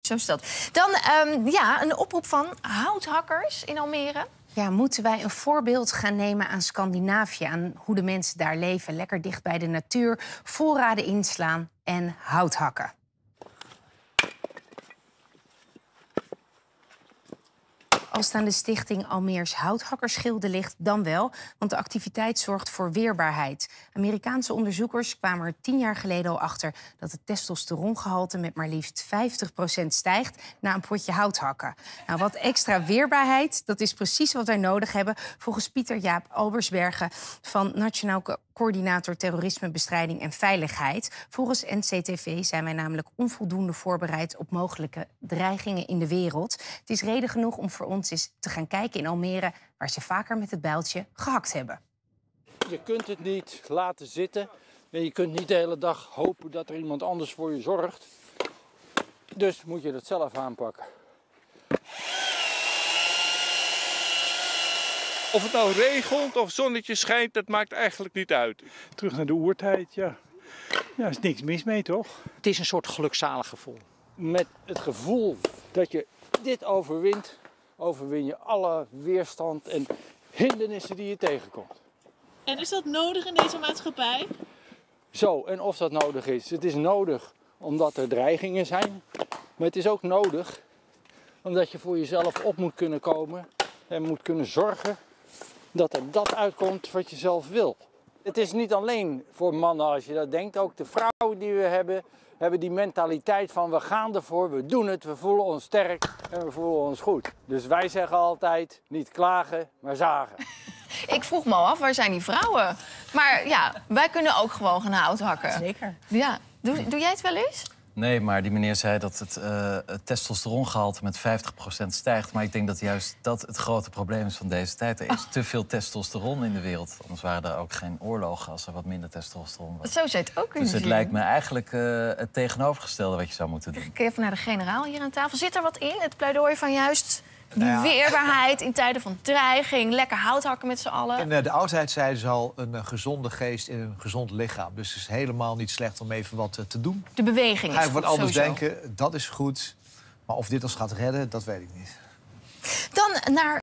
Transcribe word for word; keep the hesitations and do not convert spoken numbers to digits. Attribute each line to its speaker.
Speaker 1: Zo is dat. Dan um, ja, een oproep van houthakkers in Almere.
Speaker 2: Ja, moeten wij een voorbeeld gaan nemen aan Scandinavië, aan hoe de mensen daar leven? Lekker dicht bij de natuur, voorraden inslaan en hout hakken. Als het aan de stichting Almeers Houthakkersgilde ligt, dan wel. Want de activiteit zorgt voor weerbaarheid. Amerikaanse onderzoekers kwamen er tien jaar geleden al achter dat het testosterongehalte met maar liefst vijftig procent stijgt na een potje hout hakken. Nou, wat extra weerbaarheid, dat is precies wat wij nodig hebben, volgens Pieter Jaap Albersbergen van Nationaal Coördinator Terrorismebestrijding en Veiligheid. Volgens N C T V zijn wij namelijk onvoldoende voorbereid op mogelijke dreigingen in de wereld. Het is reden genoeg om voor ons eens te gaan kijken in Almere, waar ze vaker met het bijltje gehakt hebben.
Speaker 3: Je kunt het niet laten zitten en je kunt niet de hele dag hopen dat er iemand anders voor je zorgt. Dus moet je het zelf aanpakken.
Speaker 4: Of het nou regent of zonnetje schijnt, dat maakt eigenlijk niet uit.
Speaker 5: Terug naar de oertijd, ja. Ja, er is niks mis mee, toch?
Speaker 6: Het is een soort gelukzalig gevoel.
Speaker 3: Met het gevoel dat je dit overwint, overwin je alle weerstand en hindernissen die je tegenkomt.
Speaker 7: En is dat nodig in deze maatschappij?
Speaker 3: Zo, en of dat nodig is. Het is nodig omdat er dreigingen zijn. Maar het is ook nodig omdat je voor jezelf op moet kunnen komen en moet kunnen zorgen dat er dat uitkomt wat je zelf wil. Het is niet alleen voor mannen als je dat denkt. Ook de vrouwen die we hebben, hebben die mentaliteit van we gaan ervoor, we doen het, we voelen ons sterk en we voelen ons goed. Dus wij zeggen altijd niet klagen, maar zagen.
Speaker 1: Ik vroeg me al af, waar zijn die vrouwen? Maar ja, wij kunnen ook gewoon gaan hout hakken.
Speaker 2: Zeker.
Speaker 1: Ja. Doe, doe jij het wel eens?
Speaker 8: Nee, maar die meneer zei dat het, uh, het testosterongehalte met vijftig procent stijgt. Maar ik denk dat juist dat het grote probleem is van deze tijd. Er is oh. te veel testosteron in de wereld. Anders waren er ook geen oorlogen als er wat minder testosteron was.
Speaker 1: Zo zou je het ook kunnen
Speaker 8: Dus het
Speaker 1: zien.
Speaker 8: lijkt me eigenlijk uh, het tegenovergestelde wat je zou moeten doen.
Speaker 1: Ik kijk even naar de generaal hier aan tafel. Zit er wat in, het pleidooi van juist die
Speaker 9: Nou ja.
Speaker 1: weerbaarheid in tijden van dreiging? Lekker hout hakken met z'n allen?
Speaker 9: In uh, de oudheid zeiden ze al een uh, gezonde geest in een gezond lichaam. Dus het is helemaal niet slecht om even wat uh, te doen.
Speaker 1: De beweging is
Speaker 9: Ga ik
Speaker 1: goed,
Speaker 9: wat anders
Speaker 1: sowieso.
Speaker 9: denken, dat is goed. Maar of dit ons gaat redden, dat weet ik niet.
Speaker 1: Dan naar